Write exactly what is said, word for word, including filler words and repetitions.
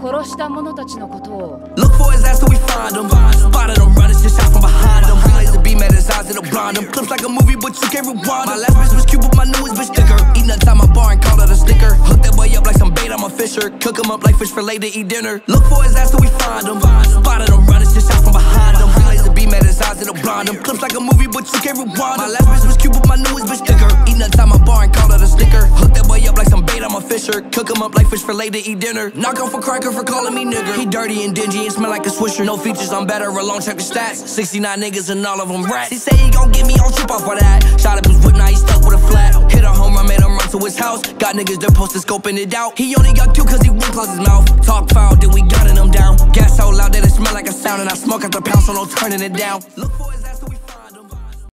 殺した者たちのことを Look for his ass till we find him. Spotted him running, just shot from behind him. Laser beam at his eyes, it'll blind him. Clips like a movie, but you can't rewind. My last bitch was cute, but my newest bitch thicker. Eating outside my bar and called it a sticker. Hook that boy up like some bait, I'm a fisher. Cook him up like fish fillet to eat dinner. Look for his ass till we find him. Spotted him running, just shot from behind him. Laser beam at his eyes, it'll blind him. Clips like a movie, but you can't rewind. My last bitch was cute, but my newest bitch thicker. Eating outside my bar and called it a sticker. Hook that boy up like some bait, I'm a fisher. Cook him up like fish fillet to eat dinner. Knock off a cracker for calling me nigger. He dirty and dingy and smell like a swisher. No features, I'm better alone, check the stats. sixty-nine niggas and all of them rats. He say he gon' get me on trip off of that. Shot up his whip, now he stuck with a flat. Hit a home run, made him run to his house. Got niggas that posted scoping it out. He only got two cause he wouldn't close his mouth. Talk foul, then we gunning him down. Gas so loud that it smell like a sound. And I smoke out the pound, so no turning it down. Look for